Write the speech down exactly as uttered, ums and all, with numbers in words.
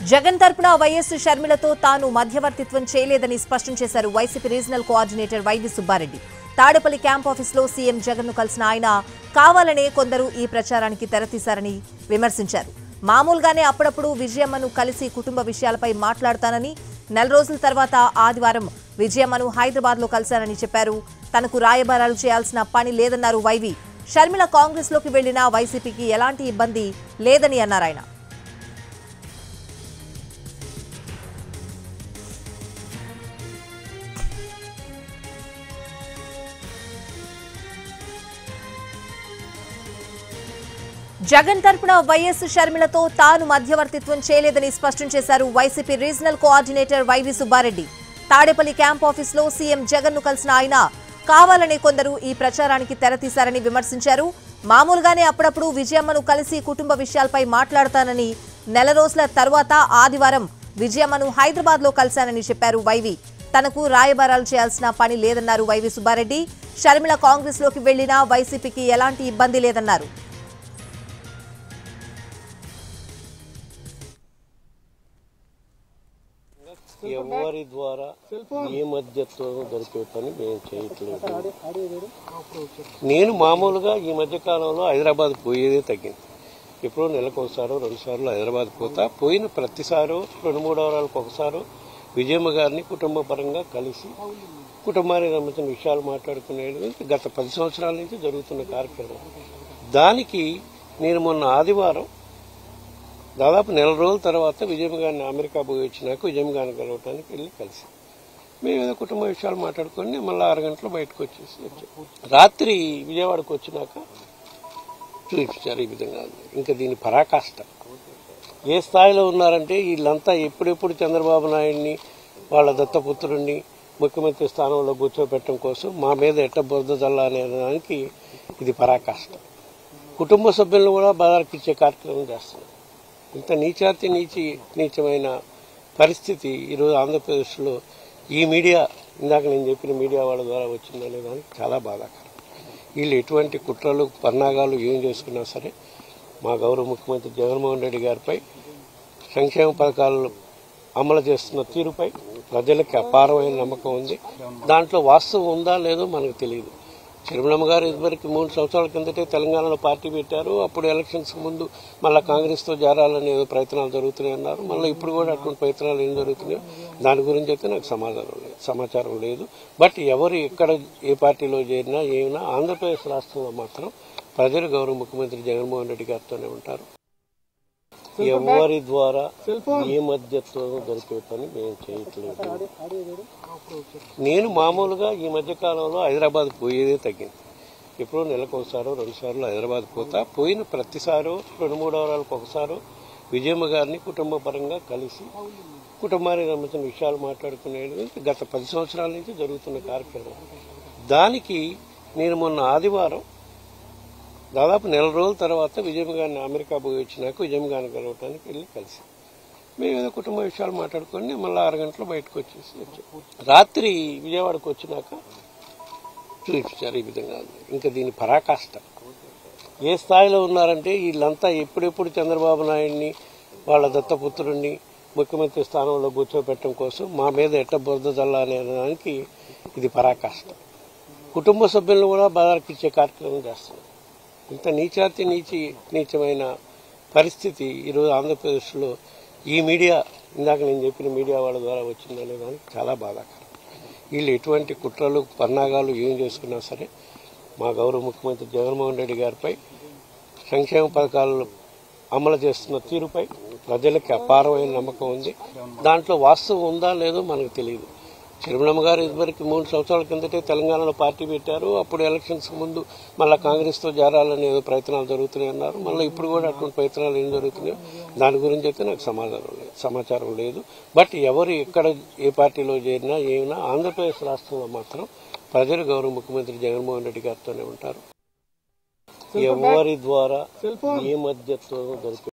జగన్ తరపున వైఎస్ షర్మిలతో తాను మధ్యవర్తిత్వం చేయలేదని స్పష్టం చేశారు YCP regional coordinator YV Subba Reddy. Tadepalli camp ఆఫీసులో సీఎం జగన్ ను కలిసిన ఆయన కావాలనే కొందరు ఈ ప్రచారానికి తెరతీశారని విమర్శించారు. మామూలుగానే అప్పుడప్పుడు విజయమ్మను కలిసి కుటుంబ విషయాలపై మాట్లాడతానని, నెల రోజుల తర్వాత ఆదివారం విజయమ్మను హైదరాబాద్ లో కలిశానని చెప్పారు. తనకు రాయబారాలు చేయాల్సిన పని లేదన్నారు వైవి. షర్మిల కాంగ్రెస్ లోకి వెళ్లినా వైసీపీకి ఎలాంటి ఇబ్బంది లేదని అన్నారు ఆయన. జగన్ తరపున వైఎస్ షర్మిలతో తాను మధ్యవర్తిత్వం చేయలేదని స్పష్టం చేశారు YCP regional coordinator YV Subba Reddy. Tadepalli camp ఆఫీసులో సీఎం జగన్ ను కలిసిన ఆయన కావాలనే కొందరు ఈ ప్రచారానికి తెరతీశారని విమర్శించారు. మామూలుగానే అప్పుడప్పుడు విజయమ్మను కలిసి కుటుంబ విషయాలపై మాట్లాడతానని, నెల రోజుల తర్వాత ఆదివారం విజయమ్మను హైదరాబాద్ లో కలిశానని చెప్పారు వైవి. తనకు రాయబారాలు చేయాల్సిన పని లేదన్నారు వైవి సుబ్బారెడ్డి. షర్మిల కాంగ్రెస్ లోకి వెళ్లినా వైసీపీకి ఎలాంటి ఇబ్బంది లేదన్నారు. ఎవరి ద్వారా ఏ మధ్యత్వం దొరికే పని మేము చేయట్లేదు. నేను మామూలుగా ఈ మధ్య కాలంలో హైదరాబాద్ పోయేదే తగ్గింది. ఎప్పుడో నెలకు ఒకసారో రెండు సార్లు హైదరాబాద్ పోతా. పోయిన ప్రతిసారో రెండు మూడు వారాలకు ఒకసారో విజయమ్మ గారిని కుటుంబ పరంగా కలిసి కుటుంబానికి సంబంధించిన విషయాలు మాట్లాడుకునేది గత పది సంవత్సరాల నుంచి జరుగుతున్న కార్యక్రమం. దానికి నేను మొన్న ఆదివారం దాదాపు నెల రోజుల తర్వాత విజయమ్మ గారిని అమెరికా పోయి వచ్చినాక విజయమ్మ గారిని కలవటానికి వెళ్ళి కలిసి మేము ఏదో కుటుంబ విషయాలు మాట్లాడుకొని మళ్ళీ ఆరు గంటలు బయటకు వచ్చేసి వచ్చాం. రాత్రి విజయవాడకు వచ్చినాక చూపించారు ఈ విధంగా. ఇంకా దీని పరాకాష్ట ఏ స్థాయిలో ఉన్నారంటే వీళ్ళంతా ఎప్పుడెప్పుడు చంద్రబాబు నాయుడిని వాళ్ళ దత్తపుత్రుడిని ముఖ్యమంత్రి స్థానంలో కూర్చోబెట్టడం కోసం మా మీద ఎట్ట బురద జల్లా అనే దానికి ఇది పరాకాష్ట. కుటుంబ సభ్యులను కూడా బాధాకిచ్చే కార్యక్రమం చేస్తున్నారు. ఇంత నీచాతి నీచి నీచమైన పరిస్థితి ఈరోజు ఆంధ్రప్రదేశ్లో ఈ మీడియా, ఇందాక నేను చెప్పిన మీడియా వాళ్ళ ద్వారా వచ్చిందనే దానికి చాలా బాధాకరం. వీళ్ళు ఎటువంటి కుట్రలు పన్నాగాలు ఏం చేసుకున్నా సరే మా గౌరవ ముఖ్యమంత్రి జగన్మోహన్ రెడ్డి గారిపై సంక్షేమ పథకాలు అమలు చేస్తున్న తీరుపై ప్రజలకి అపారమైన నమ్మకం ఉంది. దాంట్లో వాస్తవం ఉందా లేదో మనకు తెలియదు. షర్మిలమ్మ గారు ఇదివరకు మూడు సంవత్సరాల కిందటే తెలంగాణలో పార్టీ పెట్టారు. అప్పుడు ఎలక్షన్స్ ముందు మళ్ళీ కాంగ్రెస్తో చేరాలని ఏదో ప్రయత్నాలు జరుగుతున్నాయి అన్నారు. మళ్ళీ ఇప్పుడు కూడా అటువంటి ప్రయత్నాలు ఏం జరుగుతున్నాయో దాని గురించి అయితే నాకు సమాధానం లేదు, సమాచారం లేదు. బట్ ఎవరు ఎక్కడ ఏ పార్టీలో చేరినా ఏమైనా ఆంధ్రప్రదేశ్ రాష్ట్రంలో మాత్రం ప్రజలు గౌరవ ముఖ్యమంత్రి జగన్మోహన్ రెడ్డి గారితోనే ఉంటారు. ఎవరి ద్వారా ఏ మధ్యత్వం దొరికే పని మేము చేయట్లేదు. నేను మామూలుగా ఈ మధ్య కాలంలో హైదరాబాద్ పోయేదే తగ్గింది. ఎప్పుడో నెలకు ఒకసారో రెండు సార్లు హైదరాబాద్ పోతా. పోయిన ప్రతిసారో రెండు మూడు వారాలకు ఒకసారో విజయమ్మ గారిని కుటుంబ పరంగా కలిసి కుటుంబానికి సంబంధించిన విషయాలు మాట్లాడుకునేది గత పది సంవత్సరాల నుంచి జరుగుతున్న కార్యక్రమం. దానికి నేను మొన్న ఆదివారం దాదాపు నెల రోజుల తర్వాత విజయమ్మ గారిని అమెరికా పోయి వచ్చినాక విజయమ్మ గారిని కలవటానికి వెళ్ళి కలిసి మేము ఏదో కుటుంబ విషయాలు మాట్లాడుకొని మళ్ళీ ఆరు గంటలు బయటకు వచ్చేసి వచ్చాం. రాత్రి విజయవాడకు వచ్చినాక చూపించారు ఈ విధంగా. ఇంకా దీని పరాకాష్ట ఏ స్థాయిలో ఉన్నారంటే వీళ్ళంతా ఎప్పుడెప్పుడు చంద్రబాబు నాయుడిని వాళ్ళ దత్తపుత్రుడిని ముఖ్యమంత్రి స్థానంలో కూర్చోబెట్టడం కోసం మా మీద ఎట్ట బురద జల్లా అనే దానికి ఇది పరాకాష్ట. కుటుంబ సభ్యులను కూడా బాధాకిచ్చే కార్యక్రమం చేస్తున్నారు. ఇంత నీచాతి నీచి నీచమైన పరిస్థితి ఈరోజు ఆంధ్రప్రదేశ్లో ఈ మీడియా, ఇందాక నేను చెప్పిన మీడియా వాళ్ళ ద్వారా వచ్చిందనే దానికి చాలా బాధాకరం. వీళ్ళు ఎటువంటి కుట్రలు పన్నాగాలు ఏం చేసుకున్నా సరే మా గౌరవ ముఖ్యమంత్రి జగన్మోహన్ రెడ్డి గారిపై సంక్షేమ పథకాలు అమలు చేస్తున్న తీరుపై ప్రజలకి అపారమైన నమ్మకం ఉంది. దాంట్లో వాస్తవం ఉందా లేదో మనకు తెలియదు. షర్మిలమ్మ గారు ఇదివరకు మూడు సంవత్సరాల కిందటే తెలంగాణలో పార్టీ పెట్టారు. అప్పుడు ఎలక్షన్స్ ముందు మళ్ళీ కాంగ్రెస్తో చేరాలని ఏదో ప్రయత్నాలు జరుగుతున్నాయి అన్నారు. మళ్ళీ ఇప్పుడు కూడా అటువంటి ప్రయత్నాలు ఏం జరుగుతున్నాయో దాని గురించి అయితే నాకు సమాధానం లేదు, సమాచారం లేదు. బట్ ఎవరు ఎక్కడ ఏ పార్టీలో చేరినా ఏమైనా ఆంధ్రప్రదేశ్ రాష్ట్రంలో మాత్రం ప్రజలు గౌరవ ముఖ్యమంత్రి జగన్మోహన్ రెడ్డి గారితోనే ఉంటారు. ఎవరి ద్వారా ఏ మధ్యత్వం దొరికే